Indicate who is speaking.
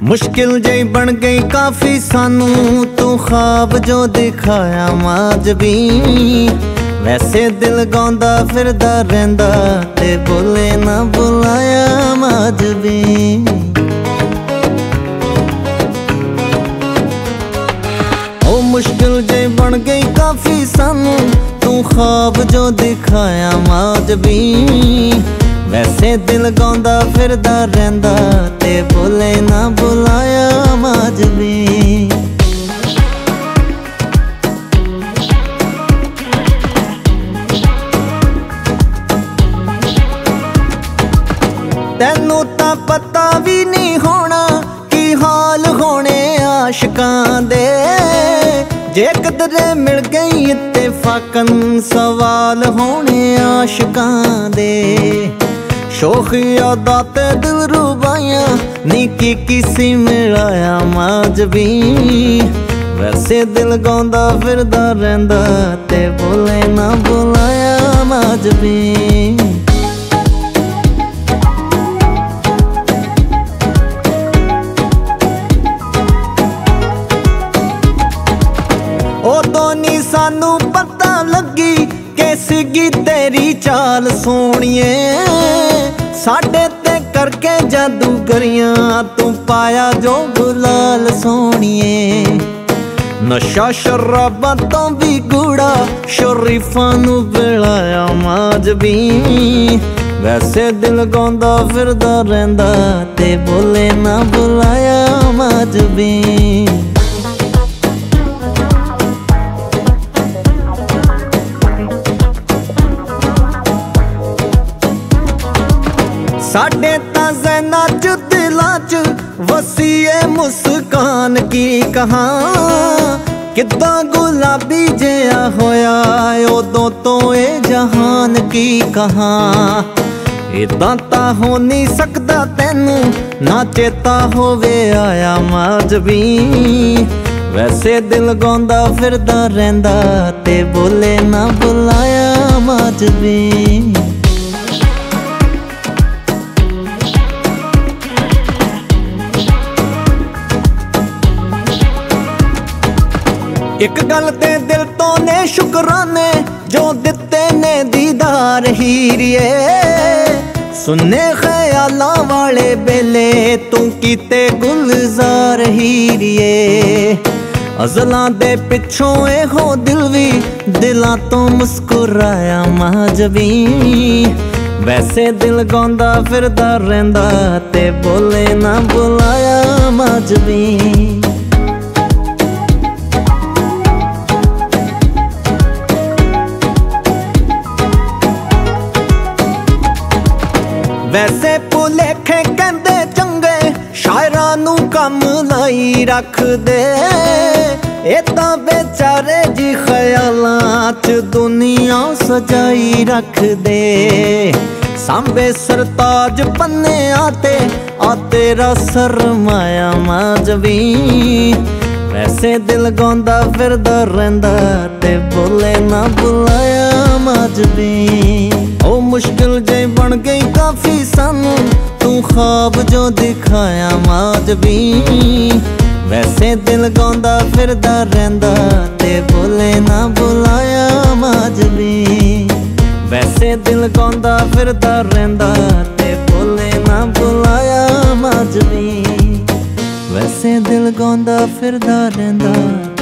Speaker 1: मुश्किल जई बन गई काफी सानू तू ख्वाब जो दिखाया माज भी। वैसे दिल गांदा फिरदा रहिंदा ते बोले ना बुलाया माज भी। ओ मुश्किल जई बन गई काफी सानू तू ख्वाब जो दिखाया माज भी। वैसे दिल गांदा फिरदा रहिंदा ते बोले ना बुलाया माज भी। तैनू तां पता भी नहीं होना की हाल होने आशिकां दे। जे कदरे मिल गई इत्तेफाकन सवाल होने आशिकां दे। शोखिया दाते दिल रुबाइया नी किसी मिलाया माज भी। वैसे दिल गांदा फिरदा रहिंदा ते बोले ना बुलाया माज भी। उदों नी सानू पता लगी के सीगी तेरी चाल सोहणिए। साडे ते करके जादूगरियां तू पाया जो गुलाल सोहणिए। नशा शराबा तो भी गूड़ा शरीफां नू बिलाया माज भी। वैसे दिल गांदा फिरदा रहिंदा ते बोले ना बुलाया माज भी। साडे तां ज़हनां च दिलां च वसीए मुस्कान की कहां। किद्दां गुलाबी जिहा होया उदों तो ए जहान की कहां। इदां तां हो नहीं सकदा तैनू ना चेता होवे आया माज भी। वैसे दिल गांदा फिरदा रहिंदा ते बोले ना बुलाया माज भी। एक गल ते दिल तो ने शुकराने जो दिते ने दीदार हीरिए। सुन्ने ख्यालां वाले बेले तू कीते गुलजार हीरिए। अज़लां दे पिछों एहो दिल भी दिलां तो मुस्कुराया माज भी। वैसे दिल गांदा फिरदा रहिंदा ते बोले ना बुलाया माज भी। वैसे भुलेखे कहंदे चंगे शायरां नू कम लाई रख दे। ए तां बेचारे जी ख्यालां च दुनिया सजाई रख दे। सांबे सरताज पन्ने आते आ तेरा सरमाया माज भी। वैसे दिल गांदा फिरदा रहिंदा ते बोले ना बुलाया माज भी। ओ मुश्किल जई बन गई काफी सानू तू ख्वाब जो दिखाया माज भी। वैसे दिल गांदा फिरदा रहिंदा ते बोले ना बुलाया माज भी। वैसे दिल गांदा फिरदा रहिंदा ते बोले ना बुलाया माज भी। वैसे दिल गांदा फिरदा रहिंदा